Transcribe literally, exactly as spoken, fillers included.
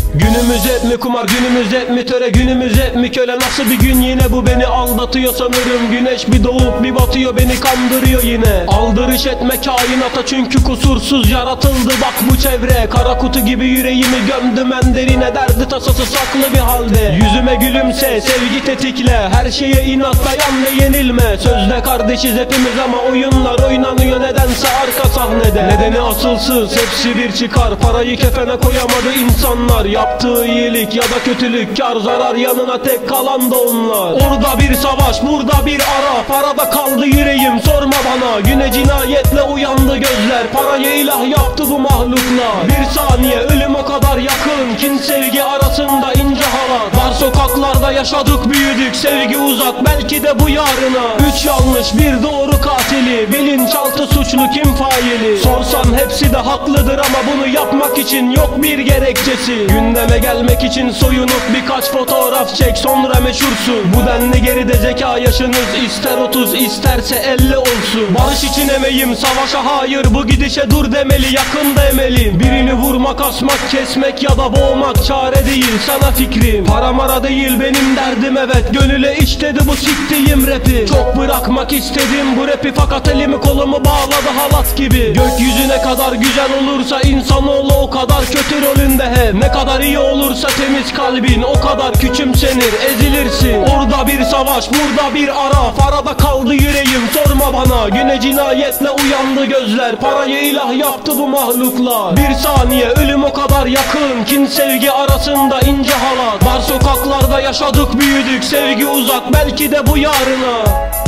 Günümüz hep mi kumar, günümüz hep mi töre, günümüz hep mi köle? Nasıl bir gün yine bu, beni aldatıyor sanırım. Güneş bir doğup bir batıyor, beni kandırıyor yine. Aldırış etme kainata çünkü kusursuz yaratıldı bak bu çevre. Kara kutu gibi yüreğimi gömdüm en derine, derdi tasası saklı bir halde. Yüzüme gülümse, sevgi tetikle, her şeye inat, dayan ve yenilme. Sözde kardeşiz hepimiz ama oyunlar oynanıyor nedense arka sahnede. Nedeni asılsız, hepsi bir çıkar, parayı kefene koyamadı insanlar. Yaptığı iyilik ya da kötülük, kar zarar, yanına tek kalan da onlar. Orada bir savaş, burada bir ara, parada kaldı yüreğim sorma bana. Güne cinayetle uyandı gözler, parayı ilah yaptı bu mahluklar. Bir saniye ölüm o kadar yakın, kin sevgi arasında ince halat. Dar sokaklarda yaşadık büyüdük, sevgi uzak belki de bu yarına. Üç yanlış bir doğru katili, bilinçaltı suçlu kim faili? Sorsan hepsi de haklıdır ama bunu yapmak için yok bir gerekçesi. Gündeme gelmek için soyunup birkaç fotoğraf çek, sonra meşhursun. Bu denli geride zeka yaşınız, ister otuz isterse elli olsun. Barış için emeğim, savaşa hayır, bu gidişe dur demeli, yakında emelim. Birini vurmak, asmak, kesmek ya da boğmak çare değil sana fikrim. Para mara değil benim derdim, evet gönüle işledi bu siktiğim rapi. Çok bırakmak istedim bu rapi fakat elimi kolumu bağladı halat gibi. Gökyüzüne kadar güzel olursa insanoğlu o kadar kötü rolünde hep. Ne kadar iyi olursa temiz kalbin o kadar küçümsenir, ezilirsin. Orada bir savaş, burada bir ara, farada kaldı yüreğim sorma bana. Güne cinayetle uyandı gözler, parayı ilah yaptı bu mahluklar. Bir saniye ölüm o kadar yakın, kin sevgi arasında ince halat. Dar sokaklarda yaşadık büyüdük, sevgi uzak belki de bu yarına.